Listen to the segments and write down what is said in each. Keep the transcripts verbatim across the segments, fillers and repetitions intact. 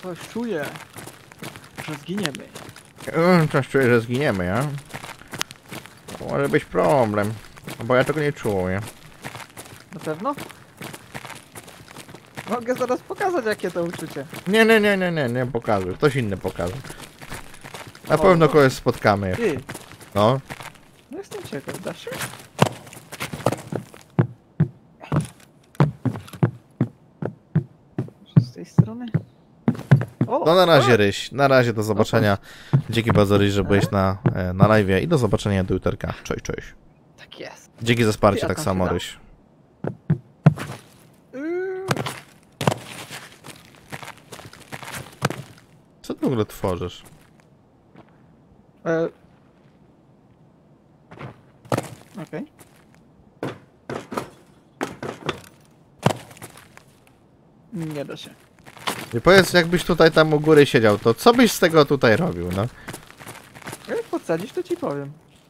Coś czuję, że zginiemy. Mm, Coś czuję, że zginiemy, ja? To może być problem. Bo ja tego nie czuję. Na pewno? Mogę zaraz pokazać, jakie to uczucie. Nie, nie, nie, nie, nie, nie pokazuj. Ktoś inny pokaże. Na O, pewno no. kogoś spotkamy. Ty, No. no jestem ciekaw, da się? Może z tej strony? O, No na razie, a, Ryś. Na razie, do zobaczenia. Dzięki bardzo, Ryś, że byłeś na, e, na live'ie i do zobaczenia do juterka. Cześć, cześć. tak jest. Dzięki za wsparcie, Ty, a tak tam samo, się da? Ryś. Yy, Co ty w ogóle tworzysz? e... Okej. Nie da się. I powiedz, jakbyś tutaj tam u góry siedział, to co byś z tego tutaj robił, no? Jak podsadzisz, to ci powiem.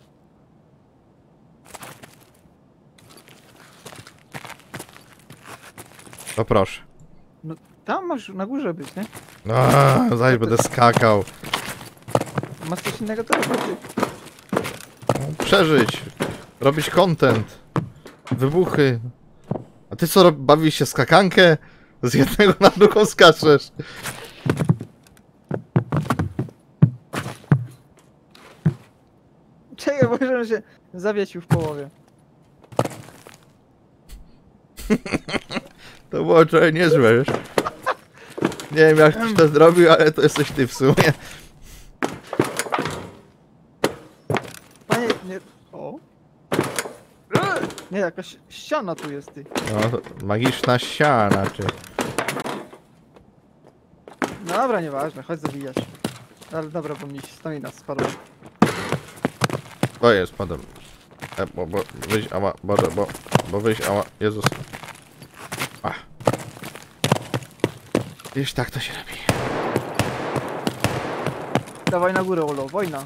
To proszę. Tam masz na górze być, nie? Aaaa, zaś będę skakał. Masz coś innego do roboty. Przeżyć. Robić content. Wybuchy. A ty co, rob- bawisz się w skakankę? Z jednego na drugą skaczesz. Czekaj, bo żebym się zawiesił w połowie. To było trochę niezłe, wiesz? Nie wiem, jak ktoś to zrobił, ale to jesteś ty w sumie. Panie, nie... O? Nie, jakaś ściana tu jest, ty. No, to magiczna ściana, czy... Dobra, nieważne, chodź zabijać. Ale dobra, bo mi stamina spadła. To jest, padłem. E, bo, bo, wyjść, ała, Boże, bo, bo wyjść, ała, Jezus. Ach. Wiesz, tak to się robi. Dawaj na górę, Olo, wojna.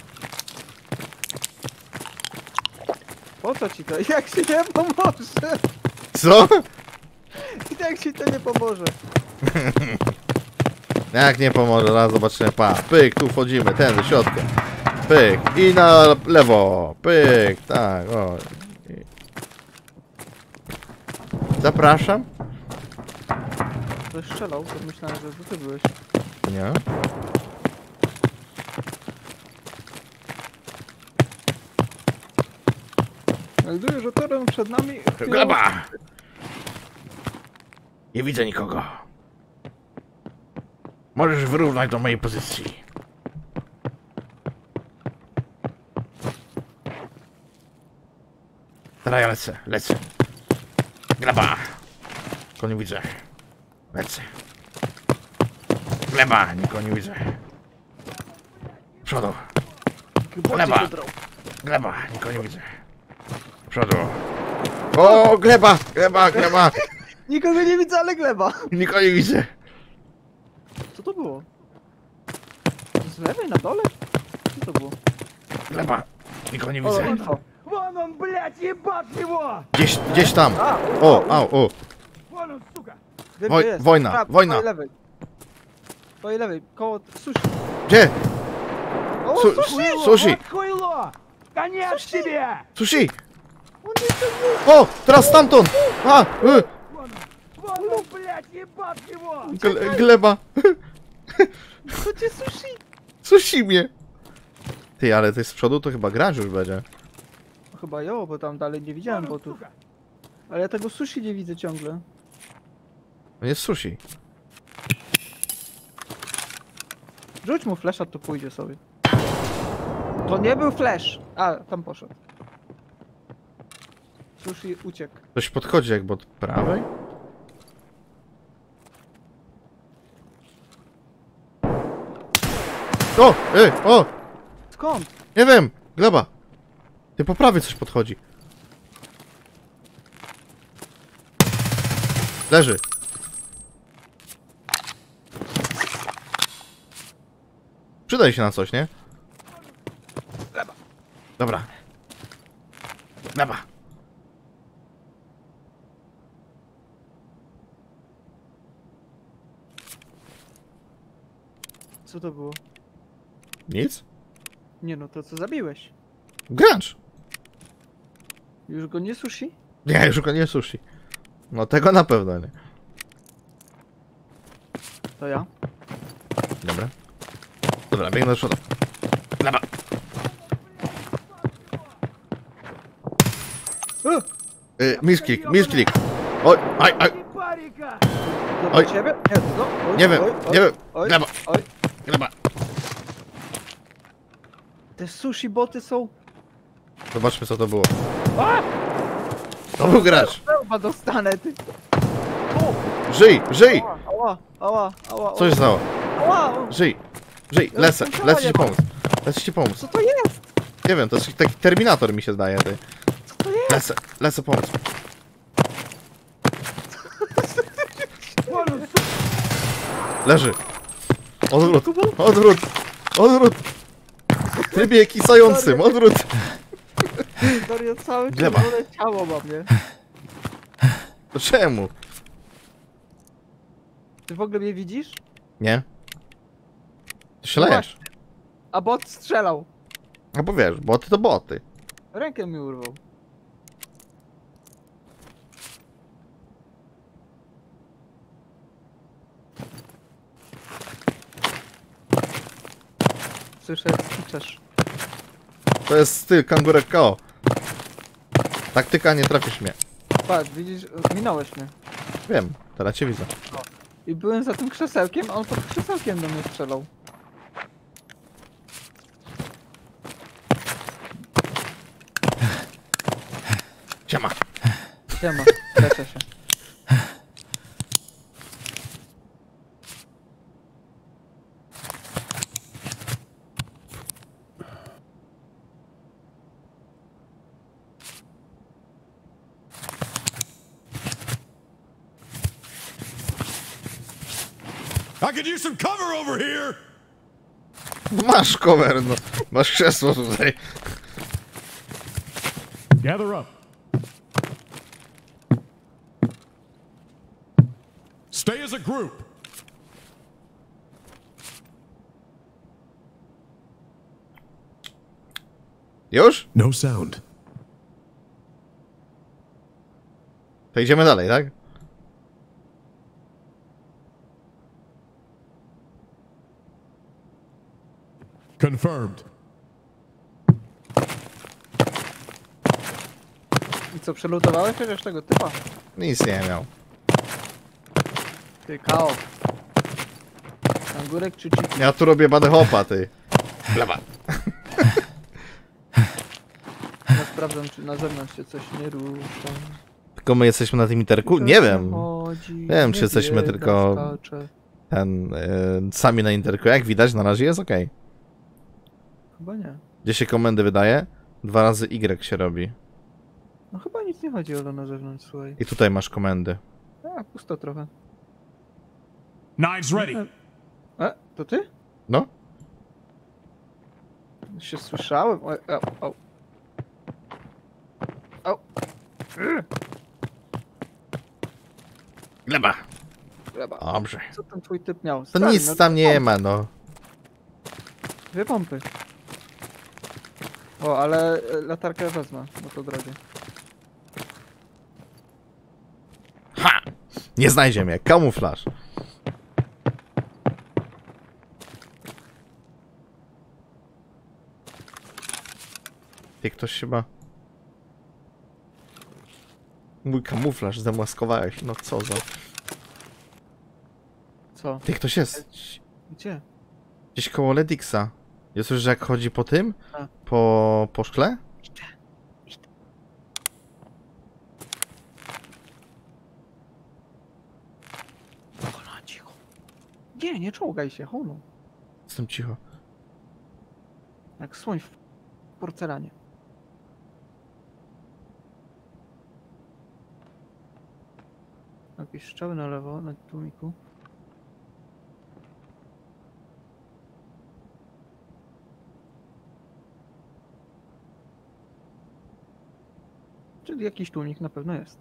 Po co ci to? Jak ci nie pomoże? Co? Jak ci to nie pomoże? Jak nie pomoże, raz zobaczymy, pa, pyk, tu wchodzimy, ten do środka, pyk, i na lewo, pyk, tak, o. I... Zapraszam. Ktoś strzelał, to myślałem, że to ty byłeś. Nie? Melduję, że teren przed nami... Gleba! Nie widzę nikogo. Możesz wyrównać do mojej pozycji. Teraz ja lecę, lecę. Gleba! Nikogo nie widzę. Lecę. Gleba! Nikogo nie widzę. Do przodu. Gleba! Gleba! Nikogo nie widzę. Do przodu. O, gleba! Gleba! Gleba! Nikogo nie widzę, ale gleba. Nikogo nie widzę. Co to było? Z lewej na dole? Co to było? Gleba! Nikogo nie O, widzę. info. Вон он, блядь, ебать его! Gdzieś, gdzieś tam. A, O, au, o. Вон он, сука! wiem, Woj- gdzie jest. wojna, Prawo, wojna. Twojej lewej. Twojej lewej, koło sushi. Gdzie? O, Su- sushi! Хуйло, Слушай. вот хуйло! Конец тебе! Sushi! On jest tam... O! Teraz stamtąd! A! Y, Вон он, вон он, блядь, ебать его! gle, gleba! Chodźcie sushi! Sushi mnie! Ty, ale ty z przodu to chyba gracz już będzie. No chyba jo, bo tam dalej nie widziałem Вон он, botów. сука! Ale ja tego sushi nie widzę ciągle. To jest sushi. Rzuć mu flasha, to pójdzie sobie. To nie był flash! A, tam poszedł. Sushi uciekł. Ktoś podchodzi jakby od prawej? O! Ej! O! Skąd? Nie wiem! Gleba! Ty po prawej coś podchodzi. Leży. Przydaj się na coś, nie? Dobra. Gleba. Co to było? Nic? Nie no, to co zabiłeś? Gracz! Już go nie sushi? Nie, już go nie sushi. No tego na pewno nie. To ja. Dobra. Dobra, biegnę do przodu. Gleba! Uh, Y, misklik, misklik! Oj, aj, aj! Парика! to Oj. do ciebie? Nie, no, oj, Nie wiem, oj, oj, nie wiem. Oj, Gleba, oj. gleba! Te sushi boty są... Zobaczmy co to było. A! To był gracz! Chyba dostanę, ty. O! Żyj, żyj! Ała, ała, ała, Co się stało? ała, ała. Żyj! Żyj, lecę, lecę ci pomóc. Lecę ci pomóc. Co to jest? Nie wiem, to jest taki Terminator mi się zdaje, ty. Co to jest? Lecę, lecę pomóc. Leży. Odwrót, odwrót, odwrót. W trybie kisającym, odwrót. Dario, całe Gleba. czerwone ciało mam, nie? To czemu? Ty w ogóle mnie widzisz? Nie? To się lejesz. A bot strzelał. No bo wiesz, boty to boty. Rękę mi urwał. Słyszę, jak skiczesz. To jest styl kangurek K O. Taktyka, nie trafisz mnie. Patrz, widzisz, minąłeś mnie. Wiem, teraz cię widzę. I byłem za tym krzesełkiem, a on pod krzesełkiem do mnie strzelał. Siema. Siema, leczę się. I could use some cover over here! Masz cover, no. Masz krzesło tutaj. Gather up. Stay as a group. Już? No sound. To idziemy dalej, tak? Confirmed. I co, przelutowałeś chociaż tego typa? Nic nie miał. Ty, K O. Angurek czy chiki? Ja tu robię bady hopa, ty. Lewa. Ja sprawdzam, czy na zewnątrz się coś nie rusza. Tylko my jesteśmy na tym interku? Nie wiem. Chodzi, Nie wiem, czy jesteśmy biega, tylko- skacze. Ten, y, sami na interku. Jak widać, na razie jest ok. Chyba nie. Gdzie się komendy wydaje? Dwa razy Y się robi. No chyba nic nie chodzi o na zewnątrz, słuchaj. I tutaj masz komendy. A, pusto trochę. Knives ready. E, to ty? No? Się słyszałem. O, o, o. o. Yy, Gleba. Gleba. Dobrze. Co ten twój typ miał? To Stary, nic no, tam nie ma, no. Dwie pompy. O, ale e, latarkę wezmę, bo to drogie. Ha! Nie znajdzie mnie. Kamuflaż. Ty ktoś chyba... Mój kamuflaż zamaskowałeś. No co za... Co? Ty ktoś jest. Gdzie? Gdzieś koło Ledixa. Ja słyszę, że jak chodzi po tym? A. Po, po szkle? Hola, cicho. Nie, nie czołgaj się, hono. Jestem cicho. Jak słoń w porcelanie. Jakieś strzały na lewo, na tłumiku. Czyli jakiś tłumik na pewno jest.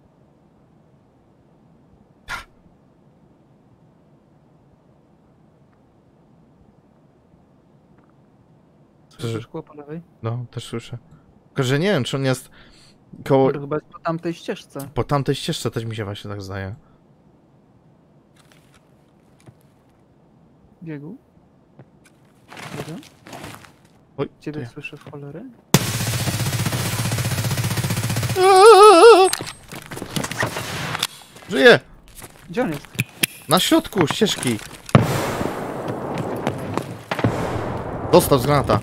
Słyszysz szkło po lewej? No, też słyszę. Tylko, że nie wiem, czy on jest koło... To chyba jest po tamtej ścieżce. Po tamtej ścieżce też mi się właśnie tak zdaje. Biegu. Dobra. Oj, to Ciebie ja. słyszę w cholerę? Aaaa! Żyje! Gdzie on jest? Na środku ścieżki. Dostał z granata.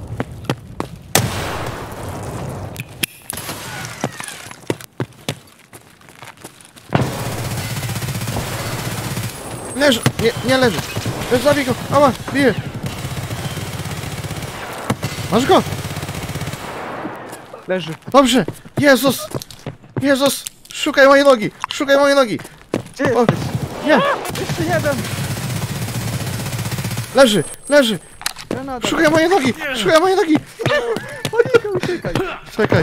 Leży! Nie, nie leży! Leży, zabij go! Ała! Bije! Masz go! Leży. Dobrze! Jezus! Jezus! Szukaj mojej nogi! Szukaj mojej nogi! Gdzie O, jesteś? nie! Jeszcze jeden! Leży! Leży! Granada. Szukaj mojej nogi! Szukaj mojej nogi! Monika, uciekaj! Czekaj!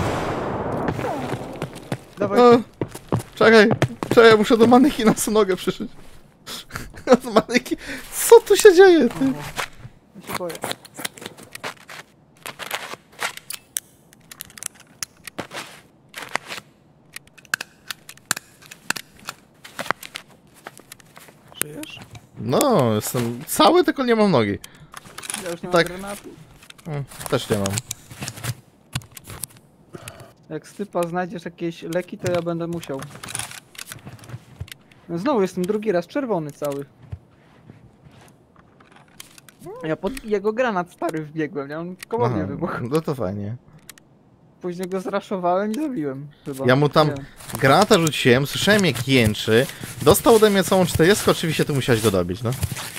Dawaj. O, czekaj! Czekaj, muszę do manekina sobie nogę przyszyć. Do maneki... Co tu się dzieje, ty? Ja się boję. Żyjesz? No, jestem cały, tylko nie mam nogi. Ja już nie mam Tak. granatu. Mm, Też nie mam. Jak z typa znajdziesz jakieś leki, to ja będę musiał. No znowu jestem drugi raz czerwony cały. Ja pod jego granat stary wbiegłem, ja on koło mnie Aha, wybuchł. no to fajnie. Później go zraszowałem i zabiłem. Chyba. Ja mu tam Nie wiem. granata rzuciłem, słyszałem jak jęczy. Dostał ode mnie całą czterdziestkę, oczywiście tu musiałeś go dobić, no.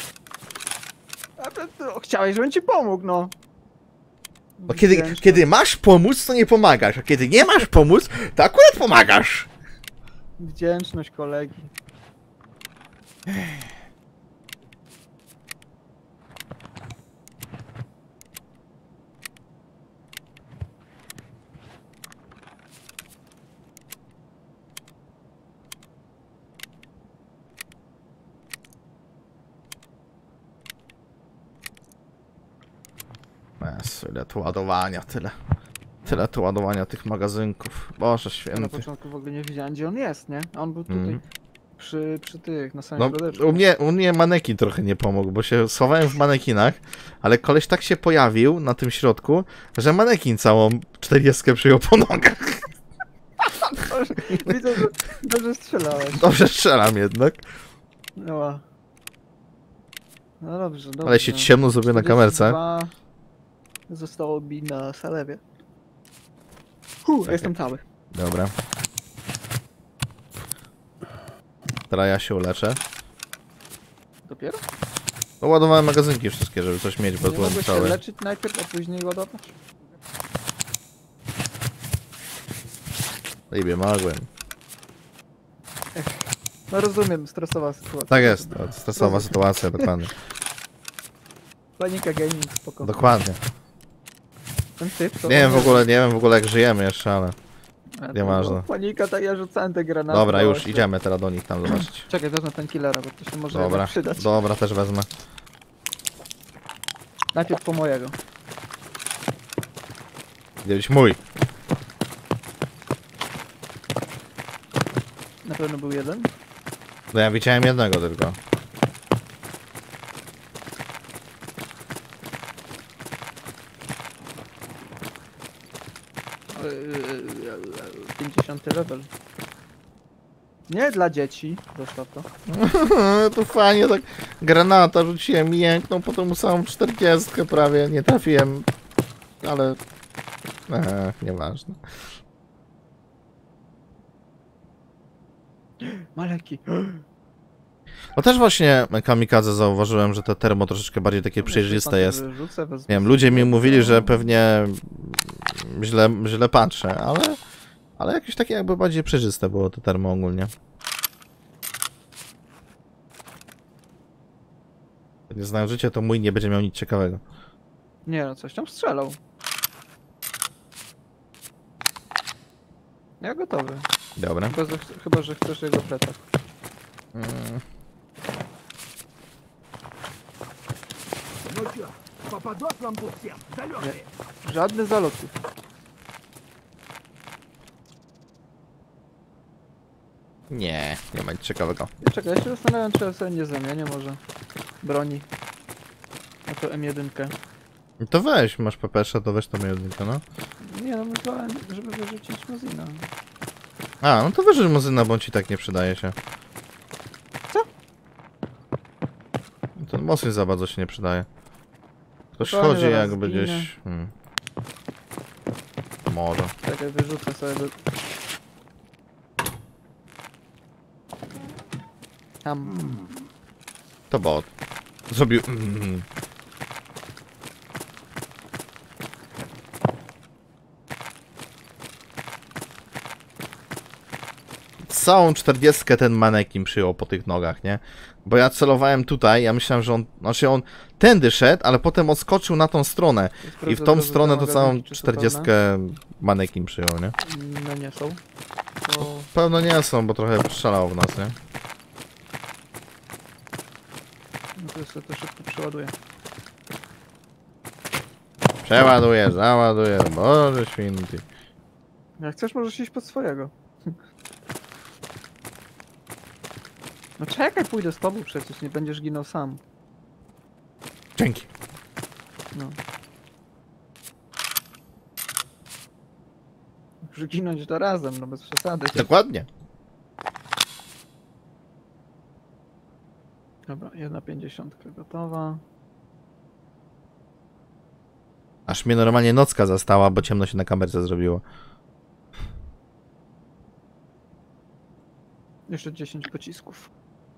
A to, to, chciałeś, żebym ci pomógł, no. Bo kiedy, Wdzięczność. kiedy masz pomóc, to nie pomagasz, a kiedy nie masz pomóc, to akurat pomagasz. Wdzięczność kolegi. Jezu, ile tu ładowania, tyle. Tyle tu ładowania tych magazynków. Boże Ja na święty. początku w ogóle nie wiedziałem, gdzie on jest, nie? A on był tutaj Mhm. przy, przy tych, na samym No, środeczku. u mnie, u mnie manekin trochę nie pomógł, bo się schowałem w manekinach, ale koleś tak się pojawił na tym środku, że manekin całą czterdziestkę przyjął po nogach. Widzę, że dobrze strzelałeś. Dobrze strzelam jednak. No, no dobrze, dobrze. Ale się ciemno zrobię na kamerce. czterdzieści dwa Zostało mi na Salewie. Hu, jestem cały. Dobra. Teraz ja się uleczę. Dopiero? No, ładowałem magazynki wszystkie, żeby coś mieć, bo Nie byłem mogłeś się cały. leczyć najpierw, a później ładować? Niby mogłem. No rozumiem, stresowa sytuacja. Tak jest, to stresowa sytuacja, dokładnie. Panika gaming, spoko. Dokładnie. Ten typ to... Nie wiem w ogóle, nie wiem w ogóle jak żyjemy jeszcze, ale... A, to nieważne. była Panika, tak ja rzucałem te granaty. Dobra, już właśnie. idziemy teraz do nich tam zobaczyć. Czekaj, wezmę ten killera, bo to się może Dobra, jednak przydać. dobra, też wezmę. Najpierw po mojego. Gdzieś mój. Na pewno był jeden. No ja widziałem jednego tylko. pięćdziesiąty level. Nie dla dzieci, zostaw to. To fajnie tak granata rzuciłem, jęknął, potem samą czterdziestkę prawie, nie trafiłem. Ale... Eee, nieważne. Maleki. No też właśnie kamikadze zauważyłem, że to termo troszeczkę bardziej takie przejrzyste jest. Rzucę, wezmę Nie wiem, ludzie mi sobie mówili, to. że pewnie źle, źle patrzę, ale, ale jakieś takie jakby bardziej przejrzyste było to termo ogólnie. Nie znając życie, to mój nie będzie miał nic ciekawego. Nie no, coś tam strzelał. Ja gotowy. Dobra. Chyba, że, chyba, że chcesz jego plecak. Mm. Ну чё, по подослам тут всем. Залеты. Żadnych zalotów. Nie, nie ma nic ciekawego. Ja czekaj, ja się zastanawiam, czy ja sobie nie zamienię może broni. Na to M jeden. No to weź, masz pepesze, to weź tam jedynkę, no. Nie no, myślałem, żeby wyrzucić Mozina. A, no to wyrzuć muzyna, bo on ci tak nie przydaje się. Co? Ten mocny za bardzo się nie przydaje. Ktoś Spokojnie, chodzi zaraz jakby zginę. gdzieś... Hmm. Może. Czekaj, wyrzucę sobie do... Tam. To bot. Zrobił... Mm. Całą czterdziestkę ten manekin przyjął po tych nogach, nie? Bo ja celowałem tutaj, ja myślałem, że on... Znaczy on tędy szedł, ale potem odskoczył na tą stronę. I w tą stronę to całą czterdziestkę manekin przyjął, nie? No nie są. To... Pewno nie są, bo trochę strzelał w nas, nie? No to jeszcze to szybko przeładuję. Przeładuję, załaduję, Boże święty. Jak chcesz, możesz iść pod swojego. No czekaj, pójdę z tobą przecież, nie będziesz ginął sam. Dzięki. No. Muszę ginąć to razem, no bez przesady. Dokładnie. Dobra, jedna pięćdziesiątka gotowa. Aż mnie normalnie nocka zastała, bo ciemno się na kamerce zrobiło. Jeszcze dziesięć pocisków.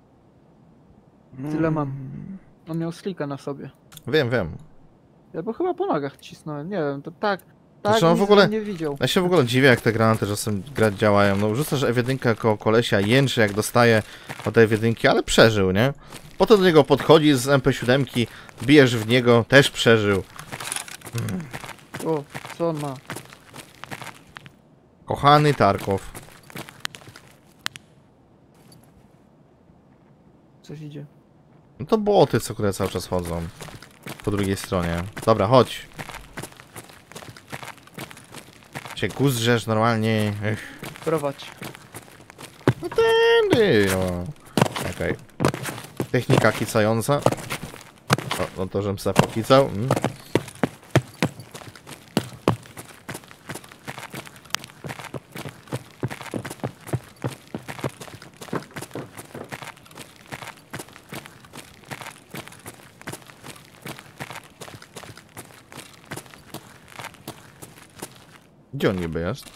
Tyle mam. On miał slika na sobie. Wiem, wiem. Ja bo chyba po nogach cisnąłem, nie wiem, to tak. Tak, Znaczy on w nic ogóle- bym nie widział. Ja się w ogóle dziwię, jak te granaty czasem grać działają. No rzucasz F jeden koło kolesia, jęczy jak dostaje od tej F jeden, ale przeżył, nie? Potem do niego podchodzi z M P siedem, bijesz w niego, też przeżył. O, co on ma? Kochany Tarkow. Coś idzie. No to boty, co które cały czas chodzą. Po drugiej stronie. Dobra, chodź. Się guzrzesz normalnie. Ech. Prowadź. No tędy, no. Okej. Technika kicająca. O, no to, żem se pokicał. Mm. Gdzie on niby jest?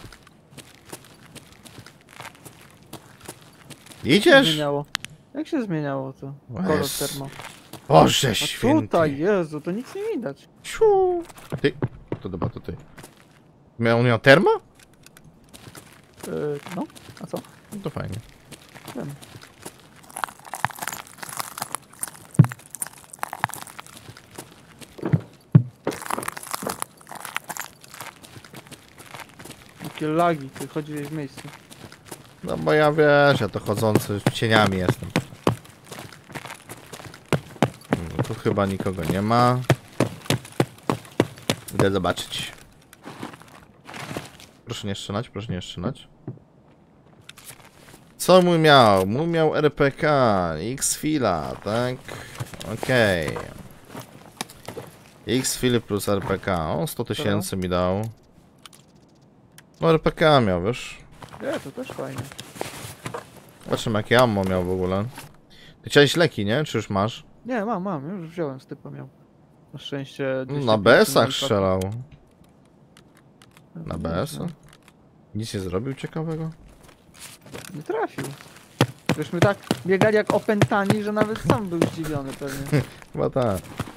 Idziesz? Zmieniało. Jak się zmieniało to? Kolor Jezu. termo. Boże A święty. tutaj, Jezu, to nic nie widać. Ciu. Ty. To dobra, to ty. Miał, on miał termo? Yy, no, a co? No to fajnie. Wiem. Jakie lagi, ty chodziłeś w miejscu. No bo ja wiesz, ja to chodzący cieniami jestem. No, tu chyba nikogo nie ma. Idę zobaczyć. Proszę nie strzelać, proszę nie strzelać. Co mój miał? Mój miał R P K, X-Fila, tak? Okej. Okay. X-Fil plus R P K. O, sto tysięcy mi dał. No R P K miał, wiesz? Nie, to też fajnie. Zobaczymy jakie ammo miał w ogóle. Ty chciałeś leki, nie? Czy już masz? Nie, mam, mam, już wziąłem, z typa miał. Na szczęście... No, dwieście na B S-ach pięćdziesiąt strzelał. No, Na B S-a? Nic nie zrobił ciekawego? Nie trafił. Żeśmy tak biegali jak opętani, że nawet sam był zdziwiony pewnie. Chyba tak.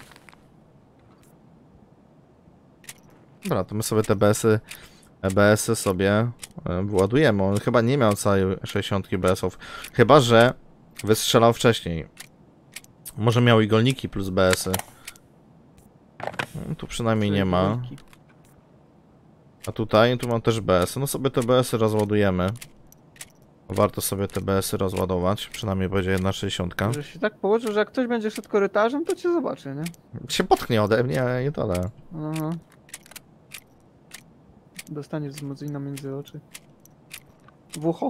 Dobra, to my sobie te B S-y, B S-y sobie e, wyładujemy. On chyba nie miał całej sześćdziesiątki B S-ów. Chyba że wystrzelał wcześniej. Może miał igolniki plus B S-y. No, tu przynajmniej nie ma. A tutaj, tu mam też B S-y. No sobie te B S-y rozładujemy. Warto sobie te B S-y rozładować, przynajmniej będzie jedna sześćdziesiątka. Że się tak położy, że jak ktoś będzie szedł korytarzem, to cię zobaczy, nie? Się potknie ode mnie, ale nie tyle. Aha. Dostaniesz z mozina między oczy. W ucho?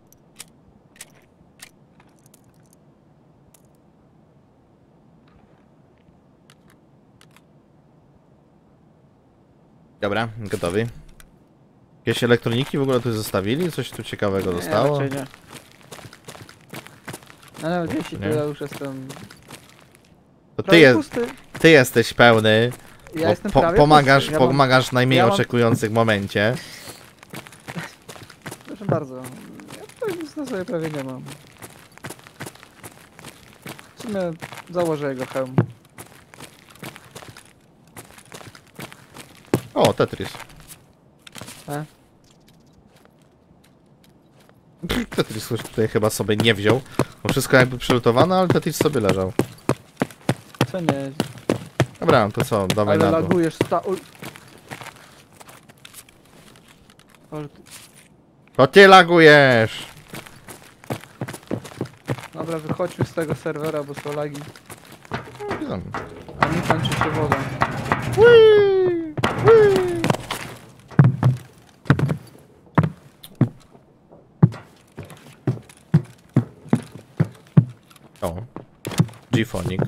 Dobra, gotowi. Jakieś elektroniki w ogóle tu zostawili? Coś tu ciekawego Nie, zostało? raczej nie. Ale jeśli to Nie? ja już jestem To ty, prawie je, pusty. ty jesteś pełny, Ja bo jestem po, prawie pomagasz, pusty. Ja mam- pomagasz w najmniej ja mam- oczekujących momencie. Proszę bardzo. Ja to nic na sobie prawie nie mam. W sumie założę jego hełm. O, Tetris. E? Tetris ktoś tutaj chyba sobie nie wziął. Bo wszystko jakby przylutowane, ale Tetris sobie leżał. Co nie? Dobra, to co, dawaj Ale na dół. lagujesz sta... Uj. Ale ty... To ty lagujesz! Dobra, wychodźmy z tego serwera, bo są lagi. Nie wiem. A mi kończy się woda. Whee! Whee! O. G-Phonic.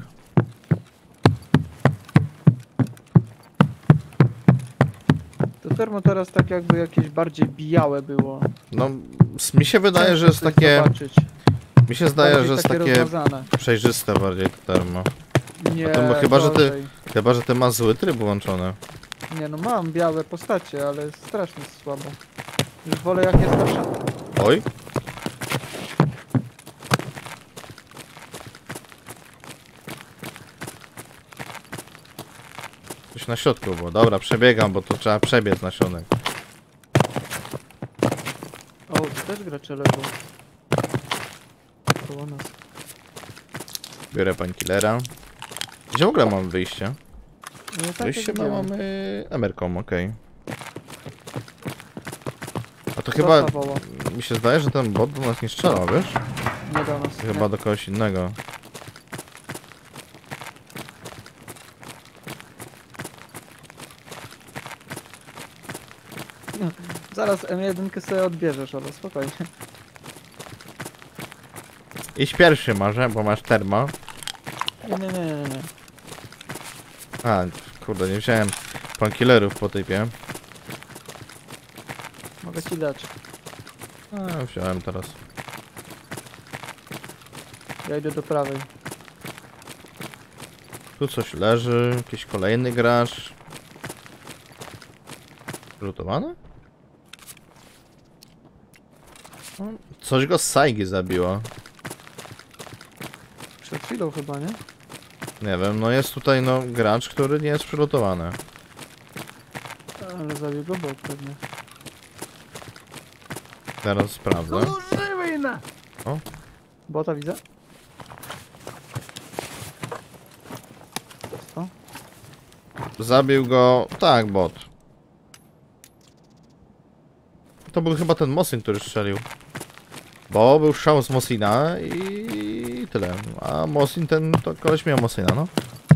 To termo teraz tak jakby jakieś bardziej białe było. No, s- mi się wydaje, że jest Coś takie... Zobaczyć. Mi się zdaje, Bardziej że jest takie takie rozmazane. przejrzyste bardziej to termo. Nie, to chyba, że ty- gorzej. Chyba, że ty masz zły tryb włączony. Nie no, mam białe postacie, ale strasznie słabo. Już wolę jak jest zawsze. Oj. Coś na środku było. Dobra, przebiegam, bo to trzeba przebiec na środek. O, tu też gracze leżą. Koło nas. Biorę painkillera. Gdzie w ogóle mam wyjście? No, tak Wyjście jak ma, widziałem. mamy Emerką, okej. A to Kto chyba... zawoła? Mi się zdaje, że ten bot do nas nie strzela, wiesz? Nie do nas. Chyba Nie. do kogoś innego. Zaraz M jeden sobie odbierzesz, ale spokojnie. Idź pierwszy może, bo masz termo. Nie, nie, nie, nie, nie. A, kurde, nie wziąłem painkillerów po typie. Mogę ci dać. A, wziąłem teraz. Ja idę do prawej. Tu coś leży, jakiś kolejny gracz. Lutowany? O, coś go z Saigi zabiło. Przed chwilą chyba, nie? Nie wiem, no jest tutaj no gracz, który nie jest przylutowany. Ale zabił go bot pewnie. Teraz sprawdzę. Служивый на! Bota widzę? Co? Zabił go... Tak, bot. To był chyba ten Mosin, który strzelił. Bo był strzał z Mosina i tyle. A Mosin ten, to koleś miał Mosina, no.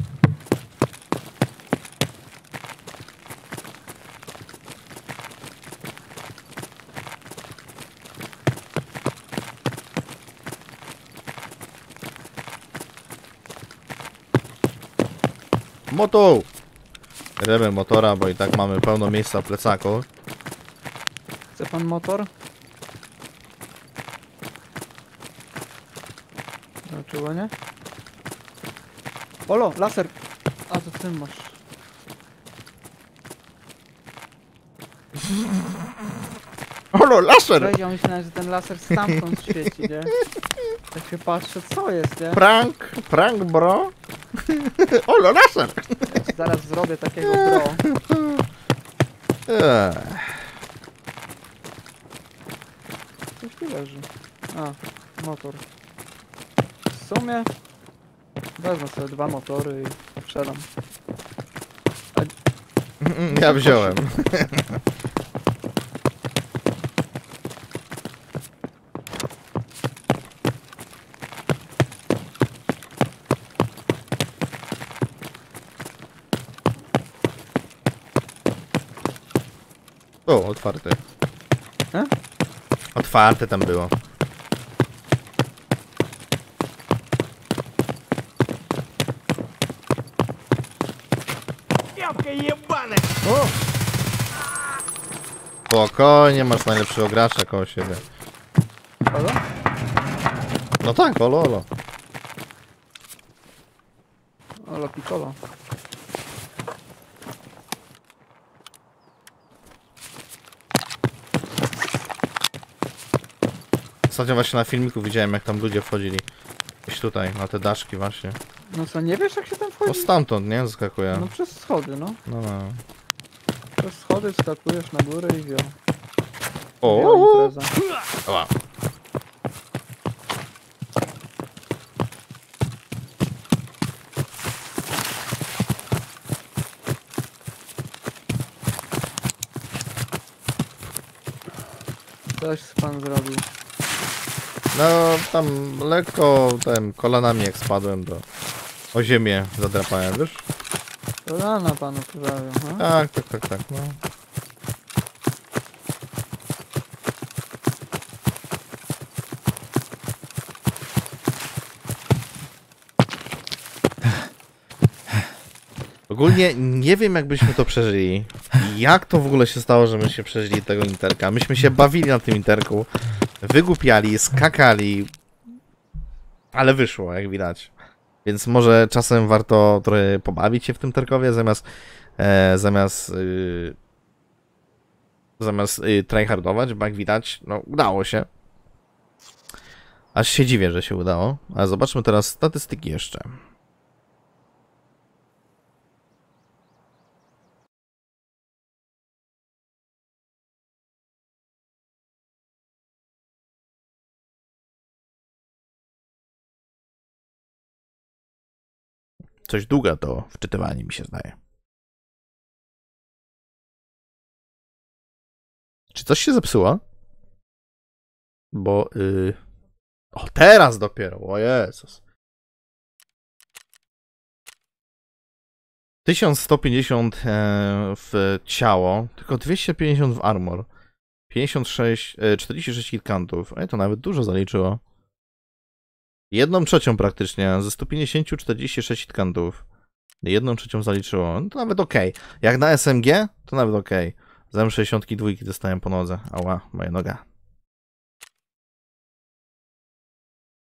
Moto! Rebel motora, bo i tak mamy pełno miejsca w plecaku. Chce pan motor? Zobaczyło, nie? Olo, laser! A to ty masz. Olo, laser! Weź, ja myślałem, że ten laser stamtąd świeci, nie? Tak się patrzę, co jest, nie? Prank, prank bro. Olo, laser! Jak zaraz zrobię takiego bro. Eee. Coś tu leży. A, motor. W sumie wezmę sobie dwa motory i sprzedam. Ja wziąłem. O, otwarte. E? Otwarte tam było. Девка ебаная! O! Spokojnie, masz najlepszego gracza koło siebie. Halo? No tak, olo, olo. Ola Piccolo. Ostatnio właśnie na filmiku widziałem, jak tam ludzie wchodzili. Gdzieś tutaj, na te daszki właśnie. No co, nie wiesz jak się tam No wchodzi? stamtąd, nie? Zaskakuje. No przez schody, no. No, no. Przez schody wskakujesz na górę i wio. O! Wio impreza. Oła. Coś pan zrobił. No, tam lekko tym kolanami jak spadłem, to o ziemię zadrapałem, wiesz? Kolana panu krwawią, no. Tak, tak, tak, tak, no. Ogólnie nie wiem, jak byśmy to przeżyli. Jak to w ogóle się stało, że my się przeżyli tego interka? Myśmy się bawili na tym interku, wygłupiali, skakali, ale wyszło, jak widać. Więc może czasem warto trochę pobawić się w tym terkowie, zamiast e, zamiast yy, zamiast yy, tryhardować, bo jak widać, no udało się. Aż się dziwię, że się udało. Ale zobaczmy teraz statystyki jeszcze. Coś długa to wczytywanie mi się zdaje. Czy coś się zepsuło? Bo... Yy... O, teraz dopiero! O Jezus! tysiąc sto pięćdziesiąt w ciało, tylko dwieście pięćdziesiąt w armor. pięćdziesiąt sześć, czterdzieści sześć kilkantów. Ej, to nawet dużo zaliczyło. Jedną trzecią praktycznie, ze stu pięćdziesięciu czterdzieści sześć hitkantów. Jedną trzecią zaliczyło, no to nawet okej. Okay. Jak na S M G, to nawet okej. Okay. Z M sześćdziesiąt dwa dostałem po nodze. Ała, moja noga.